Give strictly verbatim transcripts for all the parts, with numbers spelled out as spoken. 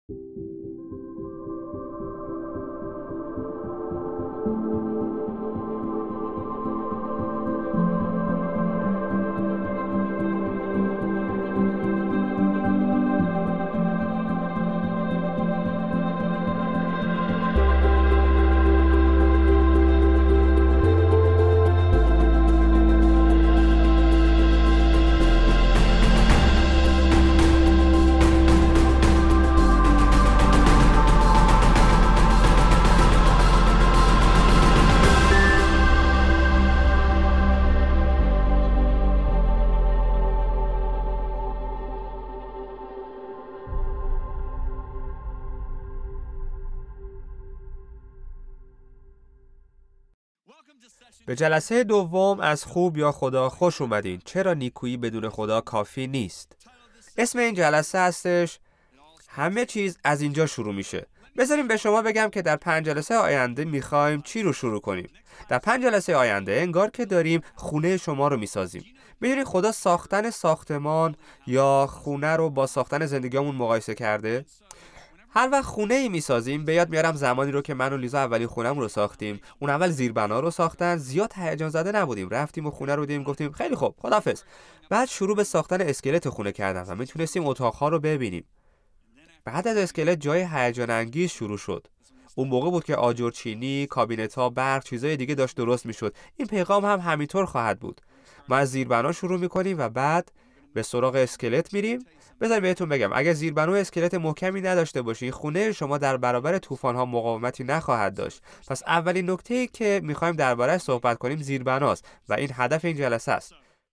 به جلسه دوم از خوب یا خدا خوش اومدین. چرا نیکویی بدون خدا کافی نیست؟ اسم این جلسه هستش همه چیز از اینجا شروع میشه. بذاریم به شما بگم که در پنج جلسه آینده میخوایم چی رو شروع کنیم. در پنج جلسه آینده انگار که داریم خونه شما رو میسازیم. میدونید خدا ساختن ساختمان یا خونه رو با ساختن زندگیمون مقایسه کرده؟ هر وقت خونه ای میسازیم به یاد میارم زمانی رو که من و لیزا اولین خونه‌مون رو ساختیم. اون اول زیربنا رو ساختن، زیاد هیجان زده نبودیم. رفتیم و خونه رو دیدیم، گفتیم خیلی خوب، خداحافظ. بعد شروع به ساختن اسکلت خونه کردن و میتونستیم اتاق‌ها رو ببینیم. بعد از اسکلت جای هیجان انگیز شروع شد. اون موقع بود که آجرچینی، کابینت‌ها، برق، چیزای دیگه داشت درست میشد. این پیغام هم همینطور خواهد بود. ما از زیربنا شروع میکنیم و بعد به سراغ اسکلت میریم. بذار بهتون بگم اگه زیربنا اسکلت محکمی نداشته باشی، خونه شما در برابر طوفان‌ها مقاومتی نخواهد داشت. پس اولین نکته‌ای که می‌خوایم درباره‌اش صحبت کنیم زیربناست و این هدف این جلسه است.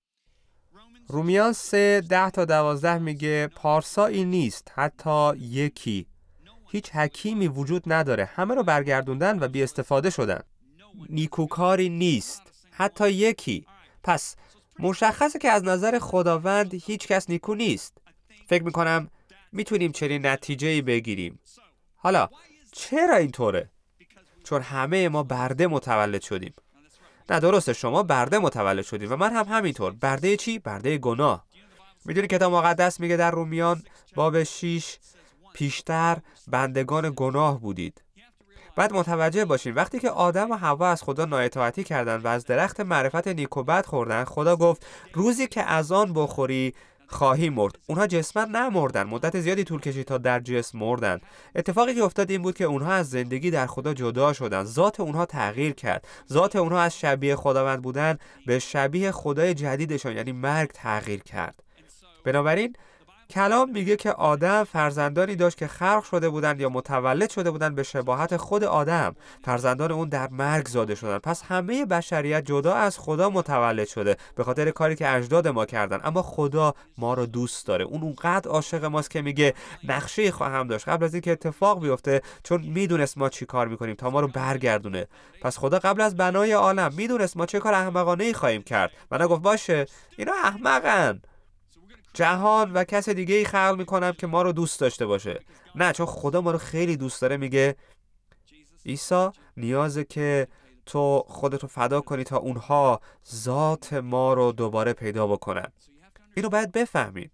رومیان سه ده تا دوازده میگه پارسایی نیست حتی یکی. هیچ حکیمی وجود نداره، همه رو برگردوندن و بی استفاده شدن. نیکوکاری نیست حتی یکی. پس مشخصه که از نظر خداوند هیچ کس نیکو نیست. فکر میکنم میتونیم چنین نتیجه‌ای بگیریم. حالا چرا اینطوره؟ چون همه ما برده متولد شدیم. نه درسته، شما برده متولد شدید و من هم همینطور. برده چی؟ برده گناه. میدونی کتاب مقدس میگه در رومیان باب شش پیشتر بندگان گناه بودید. بعد متوجه باشین وقتی که آدم و حوا از خدا نااطاعتی کردن و از درخت معرفت نیک و بد خوردن، خدا گفت روزی که از آن بخوری خواهی مرد. اونها جسماً نمردن، مدت زیادی طول کشید تا در جسم مردن. اتفاقی که افتاد این بود که اونها از زندگی در خدا جدا شدن. ذات اونها تغییر کرد. ذات اونها از شبیه خداوند بودن به شبیه خدای جدیدشون یعنی مرگ تغییر کرد. بنابراین کلام میگه که آدم فرزندانی داشت که خلق شده بودند یا متولد شده بودند به شباهت خود آدم. فرزندان اون در مرگ زاده شدند. پس همه بشریت جدا از خدا متولد شده به خاطر کاری که اجداد ما کردن. اما خدا ما رو دوست داره. اون اونقدر عاشق ماست که میگه نقشه خواهم داشت قبل از اینکه اتفاق بیفته، چون میدونست ما چی کار میکنیم تا ما رو برگردونه. پس خدا قبل از بنای عالم میدونست ما چه کار احمقانه‌ای خواهیم کرد و نگفت باشه اینا احمقن، جهان و کس دیگه ای خلق میکنم که ما رو دوست داشته باشه. نه، چون خدا ما رو خیلی دوست داره. میگه عیسی نیازه که تو خودتو فدا کنی تا اونها ذات ما رو دوباره پیدا بکنن. اینو باید بفهمین.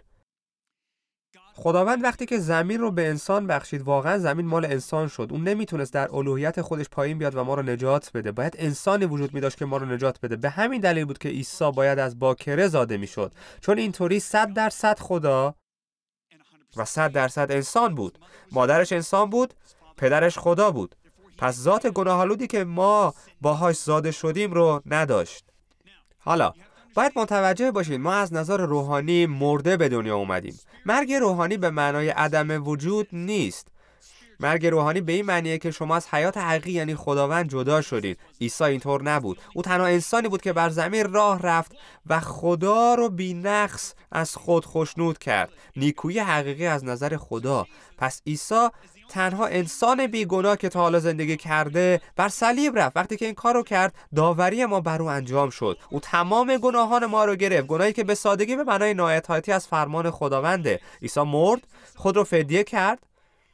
خداوند وقتی که زمین رو به انسان بخشید، واقعا زمین مال انسان شد. اون نمیتونست در الوهیت خودش پایین بیاد و ما رو نجات بده. باید انسانی وجود میداشت که ما رو نجات بده. به همین دلیل بود که عیسی باید از باکره زاده میشد، چون اینطوری صد درصد خدا و صد درصد انسان بود. مادرش انسان بود، پدرش خدا بود. پس ذات گناه‌آلودی که ما باهاش زاده شدیم رو نداشت. حالا باید متوجه باشید ما از نظر روحانی مرده به دنیا اومدیم. مرگ روحانی به معنای عدم وجود نیست. مرگ روحانی به این معنیه که شما از حیات حقیقی یعنی خداوند جدا شدید. عیسی اینطور نبود. او تنها انسانی بود که بر زمین راه رفت و خدا رو بی‌نقص از خود خوشنود کرد. نیکویی حقیقی از نظر خدا. پس عیسی تنها انسان بیگناه که تا حالا زندگی کرده بر صلیب رفت. وقتی که این کار رو کرد داوری ما بر او انجام شد. او تمام گناهان ما رو گرفت، گناهی که به سادگی به معنای نااطاعتی از فرمان خداونده. عیسی مرد، خود رو فدیه کرد.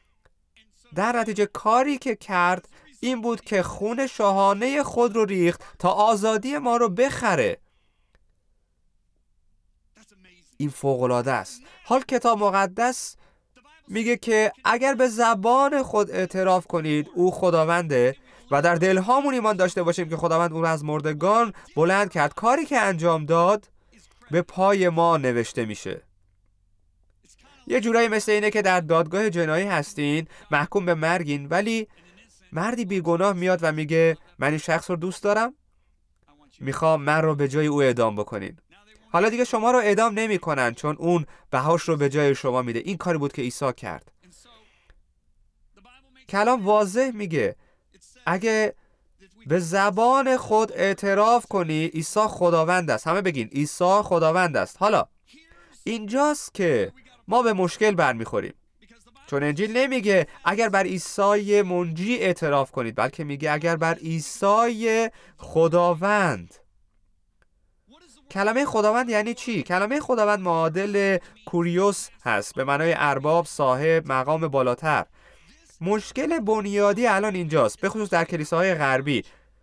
در نتیجه کاری که کرد این بود که خون شاهانه خود رو ریخت تا آزادی ما رو بخره. این فوق‌العاده است. حال کتاب مقدس میگه که اگر به زبان خود اعتراف کنید او خداونده و در دلهامون ایمان داشته باشیم که خداوند اون رو از مردگان بلند کرد، کاری که انجام داد به پای ما نوشته میشه. یه جورایی مثل اینه که در دادگاه جنایی هستین، محکوم به مرگین، ولی مردی بیگناه میاد و میگه من این شخص رو دوست دارم، میخوام من رو به جای او اعدام بکنین. حالا دیگه شما رو اعدام نمی کنن چون اون بهاش رو به جای شما میده. این کاری بود که عیسی کرد. کلام واضح میگه اگه به زبان خود اعتراف کنی عیسی خداوند است. همه بگین عیسی خداوند است. حالا اینجاست که ما به مشکل برمیخوریم، چون انجیل نمیگه اگر بر عیسی منجی اعتراف کنید، بلکه میگه اگر بر عیسی خداوند. کلمه خداوند یعنی چی؟ کلمه خداوند معادل کوریوس هست، به معنای ارباب، صاحب، مقام بالاتر. مشکل بنیادی الان اینجاست، به خصوص در کلیساهای غربی،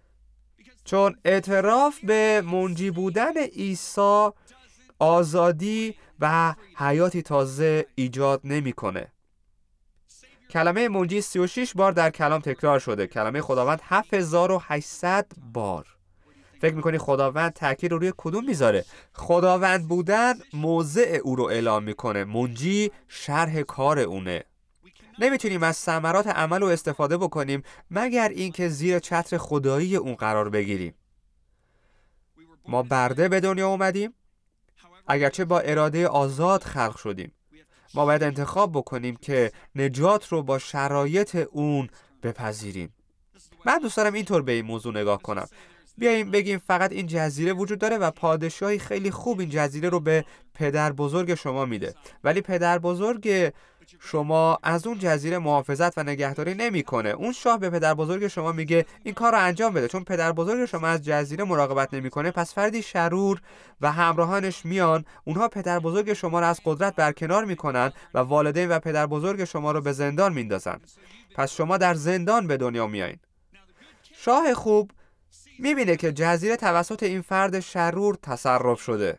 چون اعتراف به منجی بودن عیسی آزادی و حیاتی تازه ایجاد نمیکنه. کلمه منجی سی و شش بار در کلام تکرار شده، کلمه خداوند هفت هزار و هشتصد بار. فکر میکنی خداوند تاکید رو روی کدوم میذاره؟ خداوند بودن موضع او رو اعلام میکنه، منجی شرح کار اونه. نمیتونیم از ثمرات عمل رو استفاده بکنیم مگر اینکه زیر چتر خدایی اون قرار بگیریم. ما برده به دنیا اومدیم، اگرچه با اراده آزاد خلق شدیم. ما باید انتخاب بکنیم که نجات رو با شرایط اون بپذیریم. من دوست دارم اینطور به این موضوع نگاه کنم. بیاییم بگیم فقط این جزیره وجود داره و پادشاهی خیلی خوب این جزیره رو به پدر بزرگ شما میده، ولی پدر بزرگ شما از اون جزیره محافظت و نگهداری نمیکنه. اون شاه به پدر بزرگ شما میگه این کار رو انجام بده. چون پدر بزرگ شما از جزیره مراقبت نمیکنه، پس فردی شرور و همراهانش میان، اونها پدر بزرگ شما رو از قدرت برکنار میکنن و والدین و پدر بزرگ شما رو به زندان میندازن. پس شما در زندان به دنیا میایین. شاه خوب میبینه که جزیره توسط این فرد شرور تصرف شده،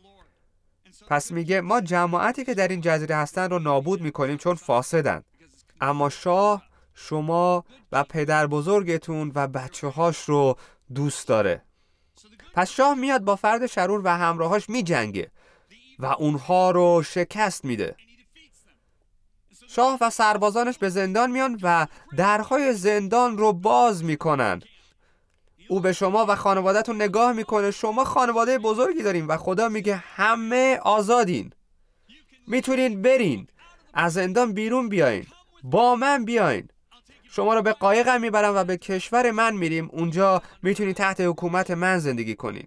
پس میگه ما جماعتی که در این جزیره هستن رو نابود میکنیم چون فاسدن. اما شاه شما و پدر بزرگتون و بچه هاش رو دوست داره. پس شاه میاد با فرد شرور و همراهاش میجنگه و اونها رو شکست میده. شاه و سربازانش به زندان میان و درهای زندان رو باز میکنن. او به شما و خانواده‌تون نگاه میکنه. شما خانواده بزرگی دارین و خدا میگه همه آزادین، میتونین برین، از زندان بیرون بیاین، با من بیاین. شما رو به قایقم میبرم و به کشور من میریم، اونجا میتونین تحت حکومت من زندگی کنین.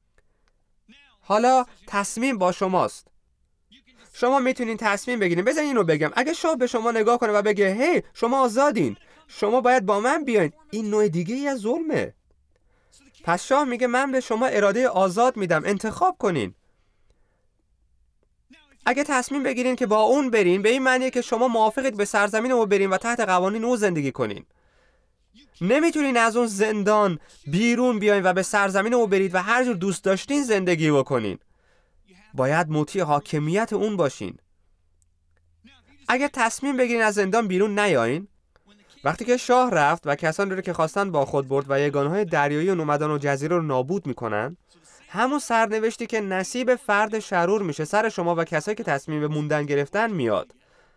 حالا تصمیم با شماست. شما میتونین تصمیم بگیرین. بذارین اینو بگم، اگه شاه به شما نگاه کنه و بگه هی شما آزادین، شما باید با من بیاین، این نوع دیگه ای از ظلمه. پس شاه میگه من به شما اراده آزاد میدم، انتخاب کنین. اگه تصمیم بگیرین که با اون برین، به این معنیه که شما موافقید به سرزمین او برین و تحت قوانین او زندگی کنین. نمیتونین از اون زندان بیرون بیاین و به سرزمین او برید و هر جور دوست داشتین زندگی بکنین. باید مطیع حاکمیت اون باشین. اگه تصمیم بگیرین از زندان بیرون نیاین، وقتی که شاه رفت و کسانی رو که خواستن با خود برد و یگانهای دریایی و نومدان و جزیره رو نابود میکنن، همون سرنوشتی که نصیب فرد شرور میشه سر شما و کسایی که تصمیم به موندن گرفتن میاد.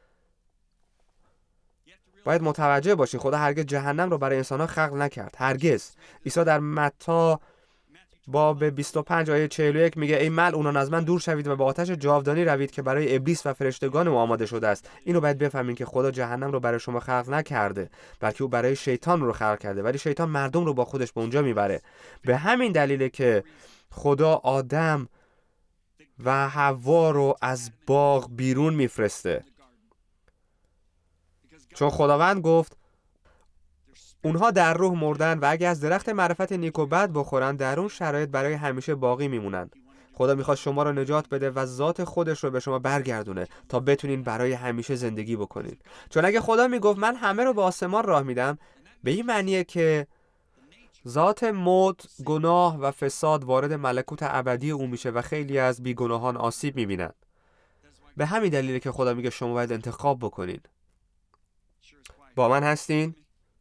باید متوجه باشین خدا هرگز جهنم رو برای انسان‌ها خلق نکرد، هرگز. عیسی در متی باب بیست و پنج آیه چهل و یک میگه ای ملعونان از من دور شوید و به آتش جاودانی روید که برای ابلیس و فرشتگان او آماده شده است. اینو باید بفهمین که خدا جهنم رو برای شما خلق نکرده، بلکه او برای شیطان رو خلق کرده، ولی شیطان مردم رو با خودش به اونجا میبره. به همین دلیله که خدا آدم و حوا رو از باغ بیرون میفرسته، چون خداوند گفت اونها در روح مردن و اگه از درخت معرفت نیک و بد بخورن در اون شرایط برای همیشه باقی میمونن. خدا میخواد شما رو نجات بده و ذات خودش رو به شما برگردونه تا بتونین برای همیشه زندگی بکنین. چون اگه خدا میگفت من همه رو به آسمان راه میدم، به این معنیه که ذات موت، گناه و فساد وارد ملکوت ابدی او میشه و خیلی از بیگناهان آسیب میبینن. به همین دلیله که خدا میگه شما باید انتخاب بکنین. با من هستین؟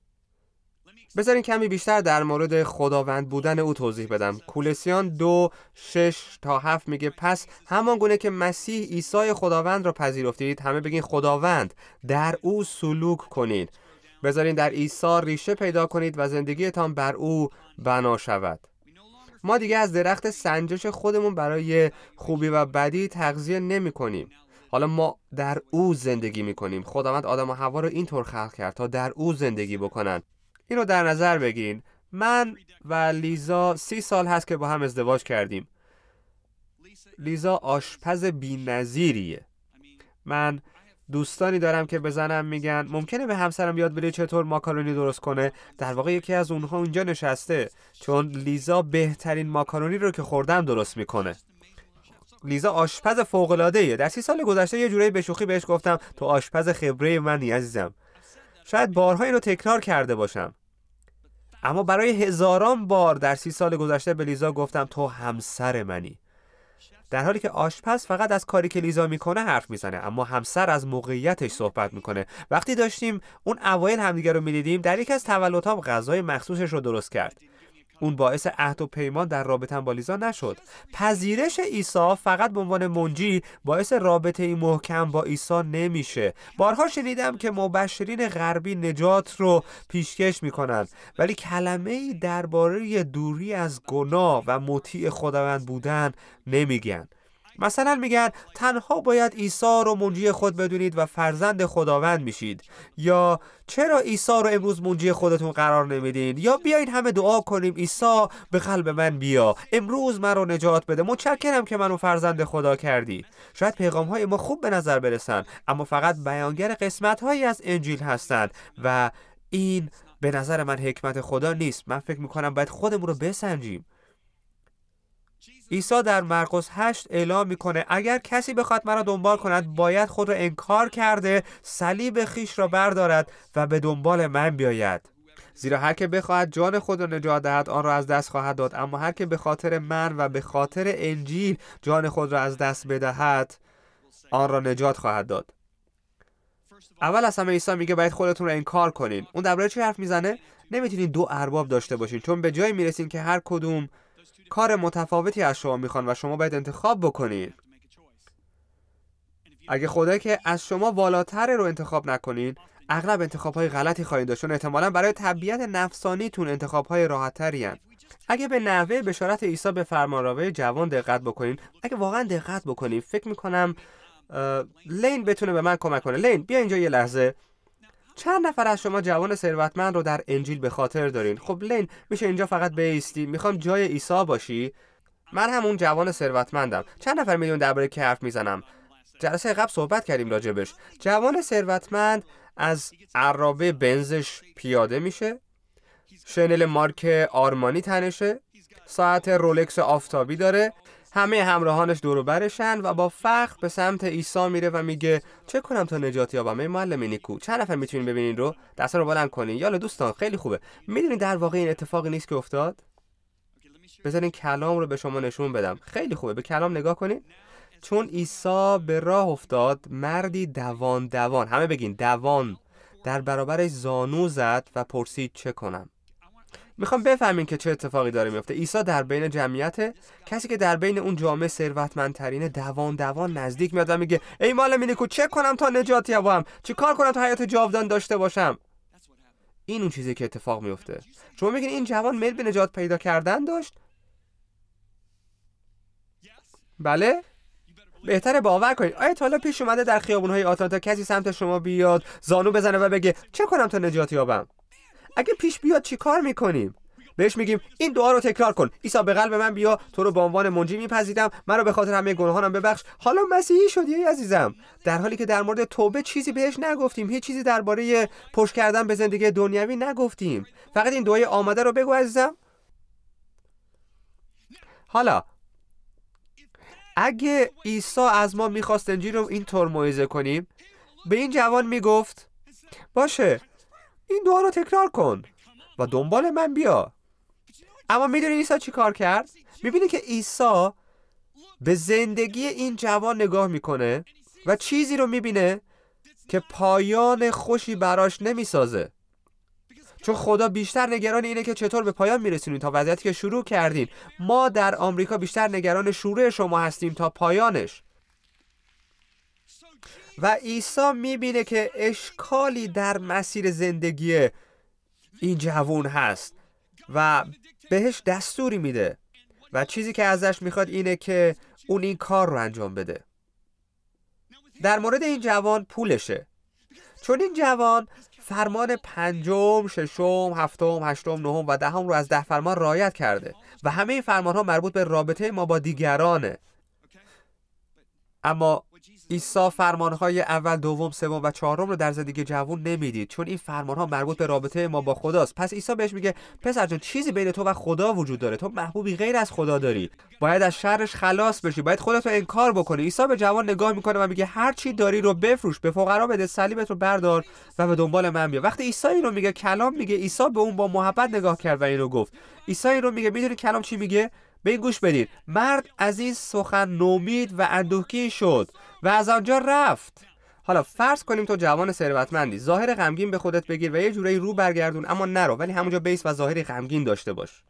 بذارین کمی بیشتر در مورد خداوند بودن او توضیح بدم. کولوسیان دو شش تا هفت میگه پس همان گونه که مسیح عیسی خداوند را پذیرفتید همه بگین خداوند، در او سلوک کنید. بذارین در عیسی ریشه پیدا کنید و زندگیتان بر او بنا شود. ما دیگه از درخت سنجش خودمون برای خوبی و بدی تغذیه نمی کنیم. حالا ما در او زندگی می کنیم. خداوند آدم و حوا رو اینطور خلق کرد تا در او زندگی بکنن. اینو در نظر بگیرین. من و لیزا سی سال هست که با هم ازدواج کردیم. لیزا آشپز بی‌نظیریه. من دوستانی دارم که بزنم میگن ممکنه به همسرم یاد بده چطور ماکارونی درست کنه. در واقع یکی از اونها اونجا نشسته، چون لیزا بهترین ماکارونی رو که خوردم درست میکنه. لیزا آشپز فوق‌العاده‌ایه. در سی سال گذشته یه جورایی به شوخی بهش گفتم تو آشپز خبره منی عزیزم. شاید بارها اینو تکرار کرده باشم، اما برای هزاران بار در سی سال گذشته به لیزا گفتم تو همسر منی. در حالی که آشپز فقط از کاری که لیزا میکنه حرف میزنه، اما همسر از موقعیتش صحبت میکنه. وقتی داشتیم اون اوایل همدیگه رو میدیدیم، در یک از تولدها غذای مخصوصش رو درست کرد. اون باعث عهد و پیمان در رابطه‌ام با لیزا نشد. پذیرش عیسی فقط به عنوان منجی باعث رابطه‌ای محکم با عیسی نمیشه. بارها شنیدم که مبشرین غربی نجات رو پیشکش میکنن، ولی کلمه‌ای درباره دوری از گناه و مطیع خداوند بودن نمیگن. مثلا میگن تنها باید عیسی رو منجی خود بدونید و فرزند خداوند میشید، یا چرا عیسی رو امروز منجی خودتون قرار نمیدین، یا بیاین همه دعا کنیم عیسی به قلب من بیا، امروز من رو نجات بده، متشکرم که منو فرزند خدا کردی. شاید پیغام های ما خوب به نظر برسن، اما فقط بیانگر قسمت هایی از انجیل هستند و این به نظر من حکمت خدا نیست. من فکر میکنم باید خودمون رو بسنجیم. عیسی در مرقس هشت اعلام میکنه اگر کسی بخواد مرا دنبال کند باید خود را انکار کرده صلیب خیش را بردارد و به دنبال من بیاید. زیرا هر که بخواهد جان خود را نجات دهد آن را از دست خواهد داد، اما هر که به خاطر من و به خاطر انجیل جان خود را از دست بدهد آن را نجات خواهد داد. اول از همه عیسی میگه باید خودتون رو انکار کنین. اون درباره چی حرف میزنه؟ نمیتونین دو ارباب داشته باشین، چون به جایی میرسین که هر کدوم کار متفاوتی از شما میخوان و شما باید انتخاب بکنین. اگه خدایی که از شما والاتر رو انتخاب نکنین، اغلب انتخاب‌های غلطی خواهید داشت، چون احتمالاً برای طبیعت نفسانیتون انتخاب‌های راحت‌تری هستند. اگه به نحوه بشارت عیسی به فرمانروای جوان دقت بکنین، اگه واقعا دقت بکنین، فکر میکنم لین بتونه به من کمک کنه. لین بیا اینجا یه لحظه. چند نفر از شما جوان ثروتمند رو در انجیل به خاطر دارین؟ خب لین میشه اینجا فقط بایستی؟ میخوام جای عیسی باشی. من همون جوان ثروتمندم. چند نفر میدون درباره کی حرف میزنم؟ جلسه قبل صحبت کردیم راجبش. جوان ثروتمند از عرابه بنزش پیاده میشه، شنل مارک آرمانی تنشه، ساعت رولکس آفتابی داره، همه همراهانش دور و برشن و با فخر به سمت عیسی میره و میگه چه کنم تا نجات یابم ای معلم نیکو؟ چند نفر میتونین ببینین رو؟ دستا رو بلند کنین. یالا دوستان خیلی خوبه. میدونین در واقع این اتفاقی نیست که افتاد؟ بذارین کلام رو به شما نشون بدم. خیلی خوبه، به کلام نگاه کنین. چون عیسی به راه افتاد، مردی دوان دوان، همه بگین دوان، در برابرش زانو زد و پرسید چه کنم؟ میخوام بفهمین که چه اتفاقی داره میفته. عیسی در بین جمعیت، کسی که در بین اون جامعه ثروتمندترینه، دوان دوان نزدیک میاد و میگه ای معلم نیکو چه کنم تا نجات یابم؟ چی کار کنم تا حیات جاودان داشته باشم؟ این اون چیزی که اتفاق میفته. شما میگین این جوان میل به نجات پیدا کردن داشت؟ بله؟ بهتره باور کنید. آیا تا حالا پیش اومده در خیابون‌های آتلانتا کسی سمت شما بیاد، زانو بزنه و بگه چه کنم تا نجات یابم؟ اگه پیش بیاد چی کار میکنیم؟ بهش میگیم این دعا رو تکرار کن. عیسی به قلب من بیا، تو رو به عنوان منجی میپذیرم، من رو به خاطر همه گناهانم ببخش، حالا مسیحی شدی ای عزیزم. در حالی که در مورد توبه چیزی بهش نگفتیم، هیچ چیزی درباره پشت کردن به زندگی دنیوی نگفتیم. فقط این دعای آمده رو بگو عزیزم. حالا اگه عیسی از ما میخواست انجیل رو اینطور موعظه کنیم، به این جوان میگفت باشه این دعا رو تکرار کن و دنبال من بیا. اما میدونی عیسی چی کار کرد؟ میبینی که عیسی به زندگی این جوان نگاه میکنه و چیزی رو میبینه که پایان خوشی براش نمیسازه. چون خدا بیشتر نگران اینه که چطور به پایان میرسونین تا وضعیتی که شروع کردین. ما در آمریکا بیشتر نگران شروع شما هستیم تا پایانش. و عیسی میبینه که اشکالی در مسیر زندگی این جوان هست و بهش دستوری میده و چیزی که ازش میخواد اینه که اون این کار رو انجام بده. در مورد این جوان پولشه، چون این جوان فرمان پنجم، ششم، هفتم، هشتم، نهم و دهم رو از ده فرمان رعایت کرده و همه این فرمان ها مربوط به رابطه ما با دیگرانه. اما عیسی فرمانهای اول، دوم، سوم و چهارم رو در زندگی جوان نمیدید، چون این فرمانها مربوط به رابطه ما با خداست. پس عیسی بهش میگه پسر جان، چیزی بین تو و خدا وجود داره، تو محبوبی غیر از خدا داری، باید از شرش خلاص بشی، باید خودت رو انکار بکنی. عیسی به جوان نگاه میکنه و میگه هر چی داری رو بفروش، به فقرا بده، صلیبت رو بردار و به دنبال من بیا. وقتی عیسی اینو میگه، کلام میگه، عیسی به اون با محبت نگاه کرد و اینو گفت. عیسی اینو میگه، میدونی کلام چی میگه؟ به این گوش بدید. مرد از این سخن نومید و اندوهگین شد و از آنجا رفت. حالا فرض کنیم تو جوان ثروتمندی، ظاهر غمگین به خودت بگیر و یه جوری رو برگردون، اما نرو، ولی همونجا بیس و ظاهری غمگین داشته باش.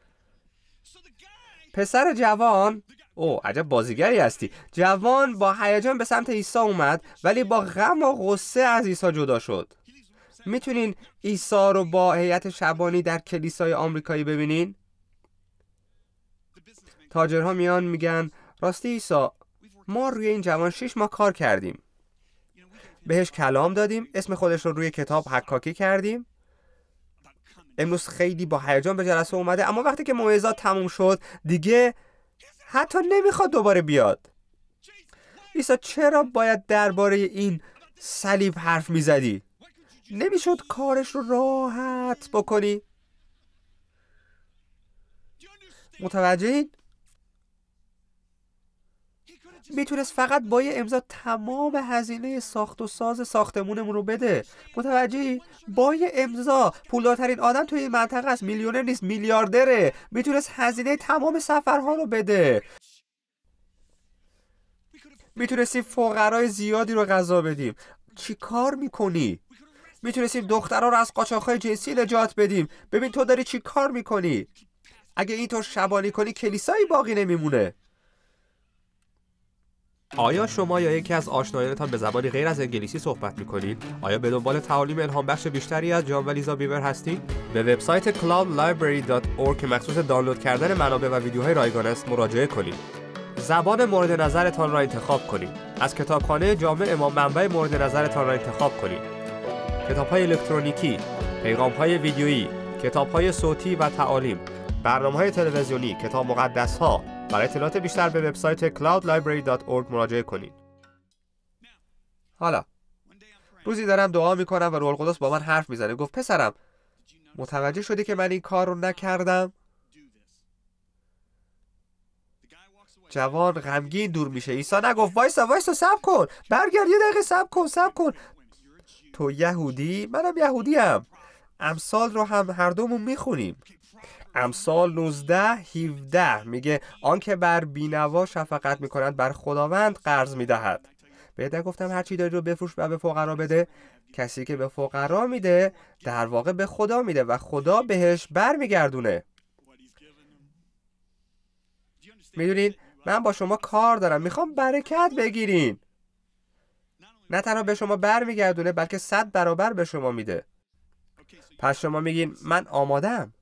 پسر جوان، او عجب بازیگری هستی. جوان با هیجان به سمت عیسی اومد، ولی با غم و غصه از عیسی جدا شد. میتونین عیسی رو با هیئت شبانی در کلیسای آمریکایی ببینین؟ تاجرها میان میگن راستی عیسی، ما روی این جوان شش ماه کار کردیم، بهش کلام دادیم، اسم خودش رو روی کتاب حکاکی کردیم، امروز خیلی با هیجان به جلسه اومده، اما وقتی که موعظات تموم شد دیگه حتی نمیخواد دوباره بیاد. عیسی چرا باید درباره این صلیب حرف میزدی؟ نمیشد کارش رو راحت بکنی؟ متوجهید؟ میتونست فقط با یه امضا تمام هزینه ساخت و ساز ساختمونمون رو بده. متوجهی؟ با یه امضا پولدارترین آدم توی این منطقه است، میلیونر نیست، میلیاردره. میتونست هزینه تمام سفرها رو بده. میتونستیم فقرای زیادی رو غذا بدیم. چی کار میکنی؟ میتونستیم دخترها رو از قاچاق‌های جنسی نجات بدیم. ببین تو داری چی کار میکنی؟ اگه اینطور شبانی کنی کلیسایی باقی نمیمونه. آیا شما یا یکی از آشنایانتان به زبانی غیر از انگلیسی صحبت میکنید؟ آیا به دنبال تعالیم الهام بخش بیشتری از جان و لیزا بیور هستید؟ به وبسایت کلاود لایبرری دات اورگ که مخصوص دانلود کردن منابع و ویدیوهای رایگان است مراجعه کنید. زبان مورد نظرتان را انتخاب کنید. از کتابخانه جامع امام منبع مورد نظرتان را انتخاب کنید. کتاب‌های الکترونیکی، پیغام‌های ویدیویی، کتاب‌های صوتی و تعالیم، برنامه‌های تلویزیونی، کتاب مقدس‌ها. برای اطلاعات بیشتر به وبسایت کلاود لایبرری دات اورگ مراجعه کنید. حالا روزی دارم دعا میکنم و روح القدس با من حرف میزنه. گفت پسرم، متوجه شدی که من این کار رو نکردم؟ جوان غمگین دور میشه. عیسی نگفت وایسا وایسا صبر کن، برگرد یه دقیقه صبر کن صبر کن. تو یهودی، منم یهودیم. امثال رو هم هر دومون میخونیم. امثال نوزده هفده میگه آنکه بر بینوا شفقت میکند بر خداوند قرض میدهد. بهت گفتم هر چی داری رو بفروش و به فقرا بده. کسی که به فقرا میده در واقع به خدا میده و خدا بهش بر میگردونه. میدونین من با شما کار دارم، میخوام برکت بگیرین. نه تنها به شما بر میگردونه بلکه صد برابر به شما میده. پس شما میگین من آمادم.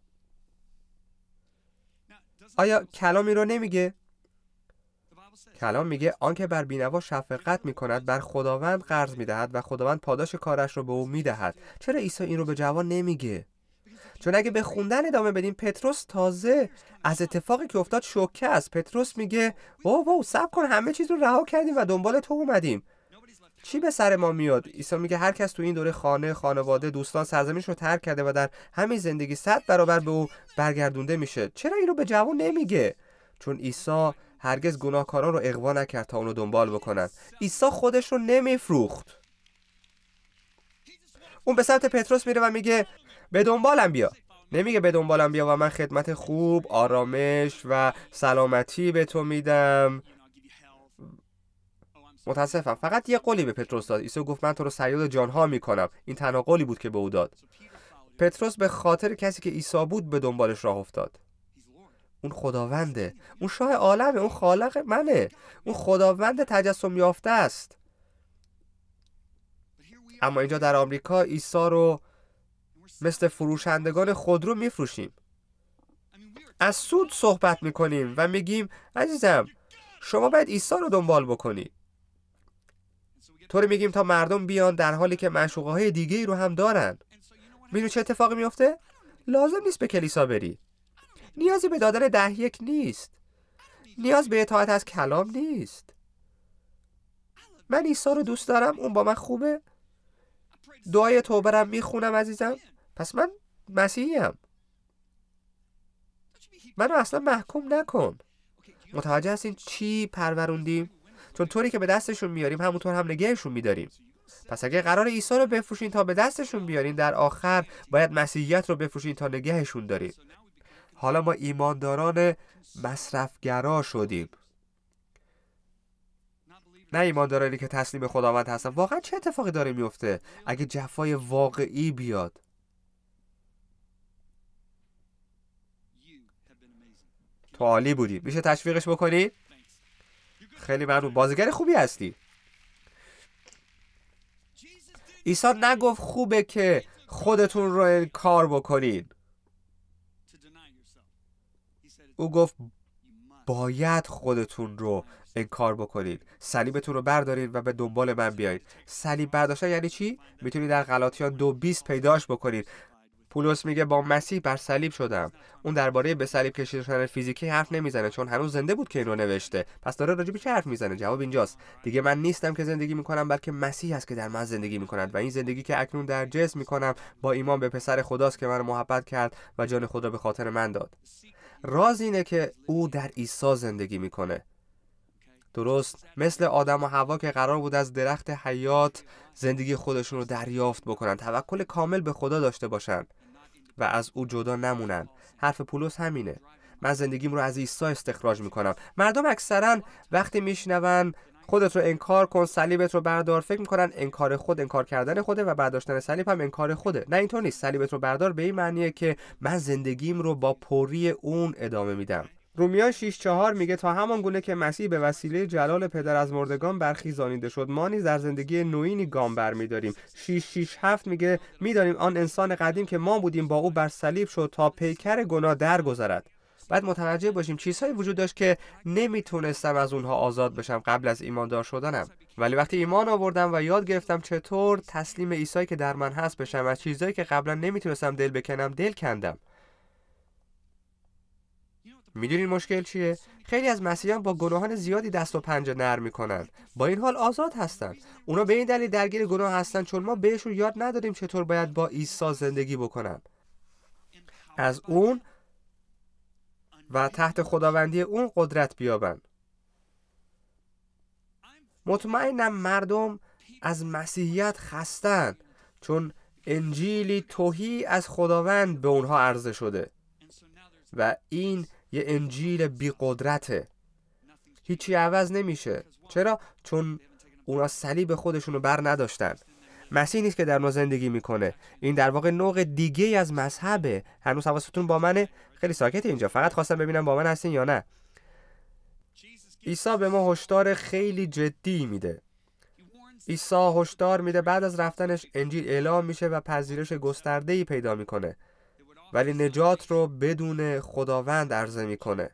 آیا کلامی رو نمیگه؟ کلام میگه آنکه بر بینوا شفقت میکند بر خداوند قرض میدهد و خداوند پاداش کارش رو به او میدهد. چرا عیسی این رو به جوان نمیگه؟ چون اگه به خوندن ادامه بدیم پتروس تازه از اتفاقی که افتاد شوکه است. پتروس میگه واو واو صبر کن، همه چیز رو رها کردیم و دنبال تو اومدیم. چی به سر ما میاد؟ عیسی میگه هر کس تو این دوره خانه، خانواده، دوستان، سرزمینش رو ترک کرده و در همین زندگی صد برابر به او برگردونده میشه. چرا این رو به جوان نمیگه؟ چون عیسی هرگز گناهکاران رو اغوا نکرد تا اونو دنبال بکنن. عیسی خودش رو نمیفروخت. اون به سمت پتروس میره و میگه به دنبالم بیا. نمیگه به دنبالم بیا و من خدمت خوب، آرامش و سلامتی به تو میدم. متاسفم. فقط یه قولی به پتروس داد. عیسی گفت من تو رو صیاد جانها میکنم. این تنها قولی بود که به او داد. پتروس به خاطر کسی که عیسی بود به دنبالش راه افتاد. اون خداونده، اون شاه عالمه، اون خالق منه، اون خداوند تجسم یافته است. اما اینجا در آمریکا عیسی رو مثل فروشندگان خودرو میفروشیم. از سود صحبت میکنیم و میگیم عزیزم شما باید عیسی رو دنبال بکنی. طوری میگیم تا مردم بیان در حالی که معشوقه های دیگه ای رو هم دارن. میدونی چه اتفاقی میفته؟ لازم نیست به کلیسا بری. نیازی به دادن ده یک نیست. نیاز به اطاعت از کلام نیست. من عیسی رو دوست دارم، اون با من خوبه. دعای توبه رو میخونم عزیزم، پس من مسیحیم. منو اصلا محکوم نکن. متوجه هستین چی پروروندیم؟ چون طوری که به دستشون میاریم همونطور هم نگهشون میداریم. پس اگه قرار عیسی رو بفروشین تا به دستشون بیارین، در آخر باید مسیحیت رو بفروشین تا نگهشون دارین. حالا ما ایمانداران مصرفگرا شدیم، نه ایماندارانی که تسلیم خداوند هستن. واقعا چه اتفاقی داره میفته اگه جفای واقعی بیاد؟ تو عالی بودی. میشه تشویقش بکنی؟ خیلی ممنون. بازیگر خوبی هستی. عیسی نگفت خوبه که خودتون رو انکار بکنین. او گفت باید خودتون رو انکار بکنید. صلیبتون رو بردارید و به دنبال من بیایید. صلیب برداشتن یعنی چی؟ میتونید در غلاطیان دو بیست پیداش بکنید. پولس میگه با مسیح بر صلیب شدم. اون درباره به صلیب کشیده شدن فیزیکی حرف نمیزنه چون هنوز زنده بود که این رو نوشته. پس داره راجع به چه حرف میزنه؟ جواب اینجاست. دیگه من نیستم که زندگی میکنم، بلکه مسیح است که در من زندگی میکند و این زندگی که اکنون در جسم میکنم با ایمان به پسر خداست که من محبت کرد و جان خود را به خاطر من داد. راز اینه که او در عیسی زندگی میکنه. درست مثل آدم و حوا که قرار بود از درخت حیات زندگی خودشون رو دریافت بکنن، توکل کامل به خدا داشته باشن و از او جدا نمونن. حرف پولس همینه. من زندگیم رو از عیسی استخراج میکنم. مردم اکثرا وقتی میشنون خودت رو انکار کن، صلیبت رو بردار، فکر میکنن انکار خود انکار کردن خوده و برداشتن صلیب هم انکار خوده. نه اینطور نیست. صلیبت رو بردار به این معنیه که من زندگیم رو با پوری اون ادامه میدم. رومیان شش چهار میگه تا همان گونه که مسیح به وسیله جلال پدر از مردگان برخیزانیده شد، ما نیز در زندگی نوینی گام برمی‌داریم. شش شش هفت میگه می‌دانیم آن انسان قدیم که ما بودیم با او بر صلیب شد تا پیکر گناه درگذرد. بعد متوجه باشیم چیزهایی وجود داشت که نمیتونستم از اونها آزاد بشم قبل از ایماندار شدنم، ولی وقتی ایمان آوردم و یاد گرفتم چطور تسلیم عیسی که در من هست بشم، از چیزایی که قبلا نمیتونستم دل بکنم دل کندم. میدونین مشکل چیه؟ خیلی از مسیحیان با گناهان زیادی دست و پنجه نرم میکنن، با این حال آزاد هستن. اونا به این دلیل درگیر گناه هستن چون ما بهشون یاد ندادیم چطور باید با عیسی زندگی بکنن، از اون و تحت خداوندی اون قدرت بیابن. مطمئنم مردم از مسیحیت خستن چون انجیلی تهی از خداوند به اونها عرضه شده و این یه انجیل بی قدرته. هیچی عوض نمیشه. چرا؟ چون اونا صلیب خودشونو بر نداشتن. مسیح نیست که در ما زندگی میکنه. این در واقع نوع دیگه از مذهبه. هنوز حواستون با منه؟ خیلی ساکت اینجا. فقط خواستم ببینم با من هستین یا نه. عیسی به ما هشدار خیلی جدی میده. عیسی هشدار میده بعد از رفتنش انجیل اعلام میشه و پذیرش گسترده‌ای پیدا میکنه، ولی نجات رو بدون خداوند عرضه میکنه.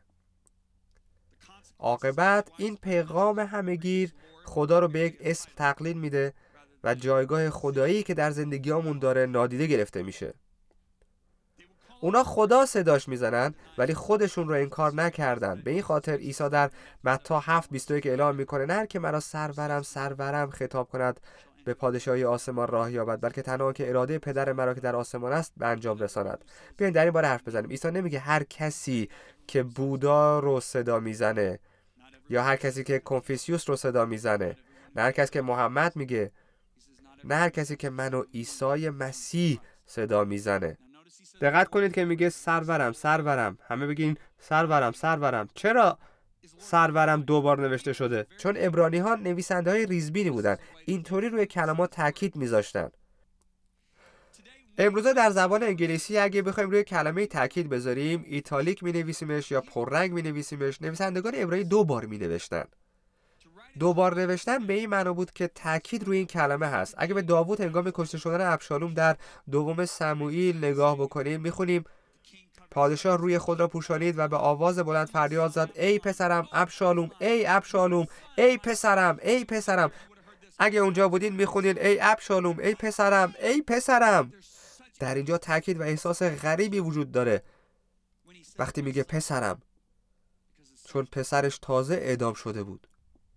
عاقبت این پیغام همه‌گیر خدا رو به یک اسم تقلیل میده و جایگاه خدایی که در زندگیامون داره نادیده گرفته میشه. اونا خدا صداش میزنن ولی خودشون رو انکار نکردن. به این خاطر عیسی در متی هفت بیست و یک اعلام میکنه نه هر که مرا سرورم سرورم خطاب کند به پادشاهی آسمان راه یابد، بلکه تنها که اراده پدر مرا که در آسمان است به انجام رساند. بیاین در این باره حرف بزنیم. عیسی نمیگه هر کسی که بودا رو صدا میزنه یا هر کسی که کنفوسیوس رو صدا میزنه، نه هر کسی که محمد میگه، نه هر کسی که منو عیسی مسیح صدا میزنه. دقت کنید که میگه سرورم سرورم. همه بگین سرورم سرورم. چرا سرورم دو بار نوشته شده؟ چون عبرانی ها نویسنده های ریزبینی بودن، اینطوری روی کلمات تاکید میذاشتن. امروزه در زبان انگلیسی اگه بخوایم روی کلمه تاکید بذاریم، ایتالیک می نویسیمش یا پررنگ می نویسیمش. نویسندگان عبرانی دو بار می نوشتن. دو بار نوشتن به این معنا بود که تاکید روی این کلمه هست. اگه به داوود هنگام کشته شدن ابشالوم در دوم سموئیل نگاه بکنیم، میخونیم پادشاه روی خود را پوشانید و به آواز بلند فریاد زد ای پسرم ابشالوم، ای ابشالوم، ای پسرم، ای پسرم. اگه اونجا بودین میخونین ای ابشالوم، ای پسرم، ای پسرم. در اینجا تاکید و احساس غریبی وجود داره وقتی میگه پسرم، چون پسرش تازه اعدام شده بود.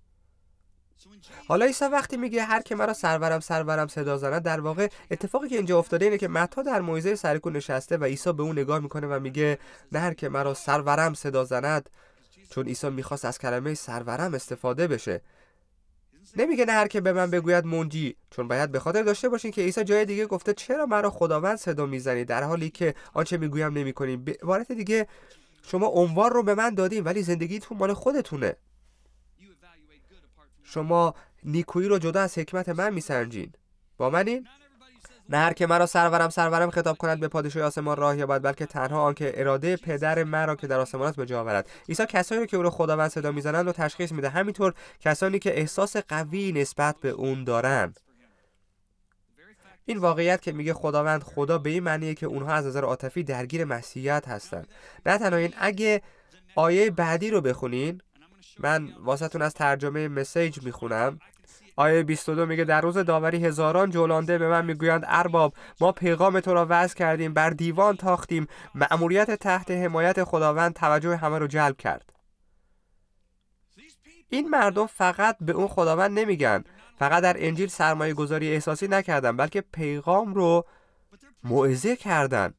حالا عیسی وقتی میگه هر که مرا سرورم سرورم صدا زند، در واقع اتفاقی که اینجا افتاده اینه که متی در موعظه سرکو نشسته و عیسی به اون نگاه میکنه و میگه نه هر که مرا سرورم صدا زند، چون عیسی میخواست از کلمه سرورم استفاده بشه. نمیگه نه هر که به من بگوید منجی، چون باید به خاطر داشته باشین که عیسی جای دیگه گفته چرا مرا خداوند صدا میزنید در حالی که آنچه میگویم نمیکنین. به عبارت دیگه شما عنوان رو به من دادین ولی زندگیتون مال خودتونه. شما نیکویی رو جدا از حکمت من میسنجین. با منین؟ نه هر که مرا سرورم سرورم خطاب کند به پادشاهی آسمان راه یابد، بلکه تنها آن که اراده پدر مرا که در آسمانات به جا آورد. عیسی کسانی رو که او رو خداوند صدا میزنند رو تشخیص میده، همینطور کسانی که احساس قوی نسبت به اون دارن. این واقعیت که میگه خداوند خدا به این معنیه که اونها از نظر عاطفی درگیر مسیحیت هستن. نه تنها این، اگه آیه بعدی رو بخونین، من واسهتون از ترجمه مسیج میخونم. آیه بیست و دو میگه در روز داوری هزاران جولانده به من میگویند ارباب ما پیغام تو را وعظ کردیم، بر دیوان تاختیم. مأموریت تحت حمایت خداوند توجه همه رو جلب کرد. این مردم فقط به اون خداوند نمیگن، فقط در انجیل سرمایه گذاری احساسی نکردن، بلکه پیغام رو موعظه کردن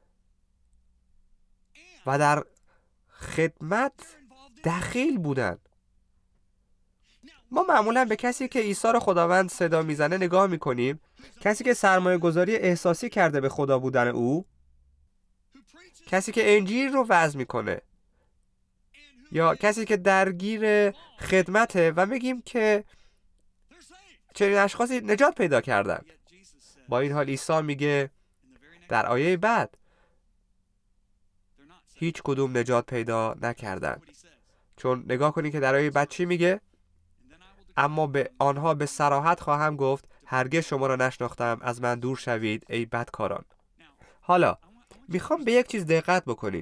و در خدمت دخیل بودن. ما معمولا به کسی که عیسی رو خداوند صدا میزنه نگاه میکنیم، کسی که سرمایه گذاری احساسی کرده به خدا بودن او، کسی که انجیل رو وعظ میکنه، یا کسی که درگیر خدمته و میگیم که چنین اشخاصی نجات پیدا کردن. با این حال عیسی میگه در آیه بعد هیچ کدوم نجات پیدا نکردن. چون نگاه کنید که در آیه بعد چی میگه؟ اما به آنها به صراحت خواهم گفت هرگز شما را نشناختم، از من دور شوید ای بدکاران. حالا میخوام به یک چیز دقت بکنین.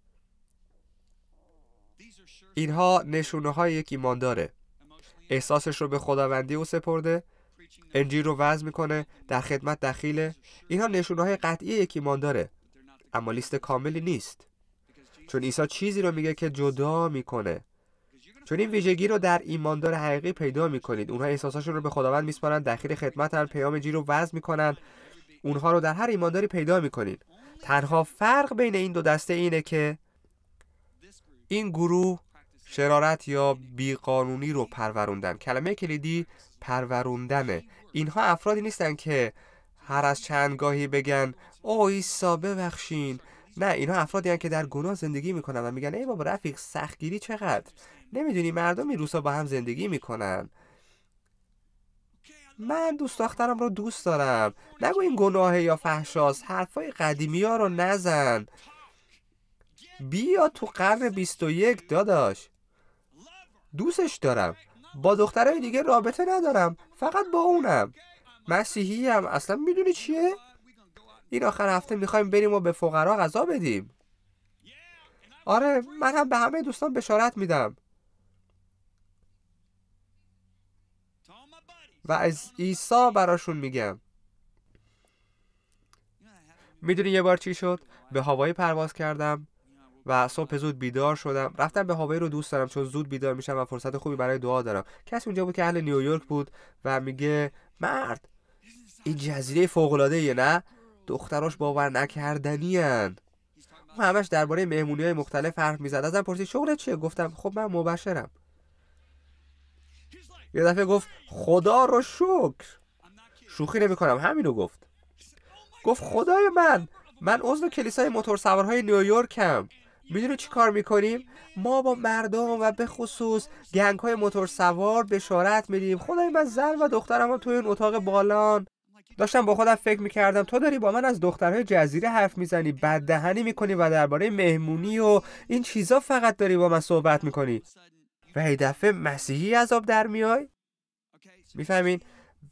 اینها نشونه های یک ایمانداره. احساسش رو به خداوندی او سپرده، انجیل رو وعظ میکنه، در خدمت دخیله. اینها نشونه های قطعی یک ایمانداره، اما لیست کاملی نیست. چون عیسی چیزی رو میگه که جدا میکنه. چون این ویژگی رو در ایماندار حقیقی پیدا میکنید. اونها احساساشون رو به خداوند میسپارن، داخل خدمتن، پیام انجیل رو وعظ میکنن. اونها رو در هر ایمانداری پیدا میکنید. تنها فرق بین این دو دسته اینه که این گروه شرارت یا بیقانونی رو پروروندن. کلمه کلیدی پروروندنه. اینها افرادی نیستن که هر از چند گاهی بگن او عیسی ببخشین. نه، اینها افرادی هستند که در گناه زندگی میکنن و میگن ای بابا رفیق سختگیری چقدر، نمیدونی مردم این روزا با هم زندگی میکنن، من دوست دخترم رو دوست دارم، نگو این گناه یا فحشاست، حرفای قدیمی ها رو نزن، بیا تو قرن بیست و یک داداش، دوستش دارم، با دخترای دیگه رابطه ندارم، فقط با اونم، مسیحی هم، اصلا میدونی چیه؟ این آخر هفته میخوایم بریم و به فقرا غذا بدیم. آره، من هم به همه دوستان بشارت میدم. و از عیسی براشون میگم. میدونی یه بار چی شد؟ به هاوایی پرواز کردم و صبح زود بیدار شدم. رفتم به هاوایی رو دوست دارم چون زود بیدار میشم و فرصت خوبی برای دعا دارم. کسی اونجا بود که اهل نیویورک بود و میگه مرد این جزیره فوق‌العاده‌ایه نه؟ دختراش باور نکردنی هن. اون همش درباره مهمونی‌های مختلف حرف میزد. ازم پرسید شغلت چیه؟ گفتم خب من مبشرم. یه دفعه گفت خدا رو شکر. شوخی نمی کنم، همینو گفت. گفت خدای من من عضو کلیسای موتورسوارهای نیویورکم. میدونی چی کار میکنیم؟ ما با مردم و به خصوص گنگ های موتور سوار بشارت میدیم خدای من زن و دخترم هم توی این اتاق بالان. داشتم با خودم فکر میکردم تو داری با من از دخترهای جزیره حرف میزنی، بددهنی میکنی و درباره مهمونی و این چیزا فقط داری با من صحبت میکنی و این دفعه مسیحی عذاب در میای. میفهمین؟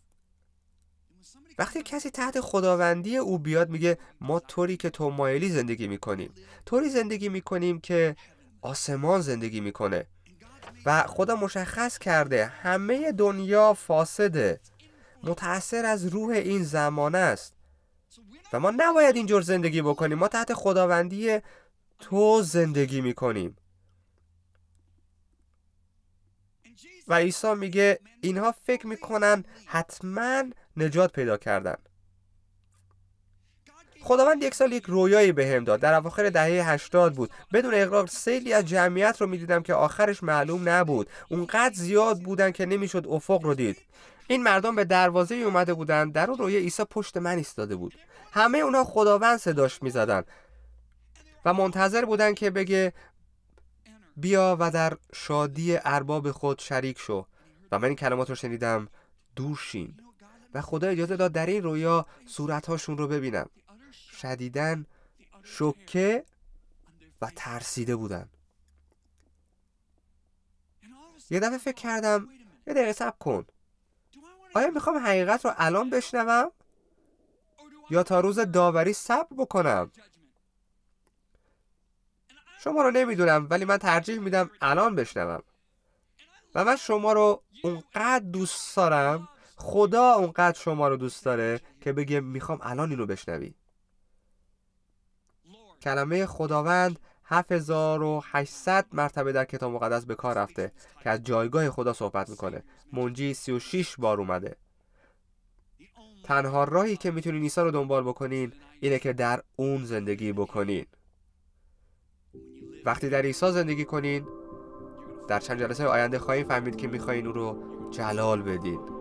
وقتی کسی تحت خداوندی او بیاد میگه ما طوری که تو مایلی زندگی میکنیم، طوری زندگی میکنیم که آسمان زندگی میکنه و خدا مشخص کرده همه دنیا فاسده، متأثر از روح این زمانه است و ما نباید اینجور زندگی بکنیم. ما تحت خداوندی تو زندگی میکنیم و عیسی میگه اینها فکر میکنن حتما نجات پیدا کردن. خداوند یک سال یک رویایی بهم داد، در اواخر دهه هشتاد بود. بدون اغراق سیلی از جمعیت رو میدیدم که آخرش معلوم نبود، اونقدر زیاد بودن که نمیشد افق رو دید. این مردم به دروازه اومده بودن، در اون رویه عیسی پشت من ایستاده بود. همه اونها خداوند صداش میزدن و منتظر بودن که بگه بیا و در شادی ارباب خود شریک شو و من این کلمات رو شنیدم دور شین و خدا اجازه داد در این رویا صورتهاشون رو ببینم. شدیداً شوکه و ترسیده بودن. یه دفعه فکر کردم یه دقیقه صبر کن، آیا میخوام حقیقت رو الان بشنوم یا تا روز داوری صبر بکنم؟ شما رو نمیدونم ولی من ترجیح میدم الان بشنوم و من شما رو اونقدر دوست دارم، خدا اونقدر شما رو دوست داره که بگه میخوام الان اینو بشنوی. کلمه خداوند هفت هزار و هشتصد مرتبه در کتاب مقدس به کار رفته که از جایگاه خدا صحبت میکنه. منجی سی و شش بار اومده. تنها راهی که میتونین عیسی رو دنبال بکنین اینه که در اون زندگی بکنین. وقتی در عیسی زندگی کنین، در چند جلسه آینده خواهیم فهمید که میخواین او رو جلال بدین.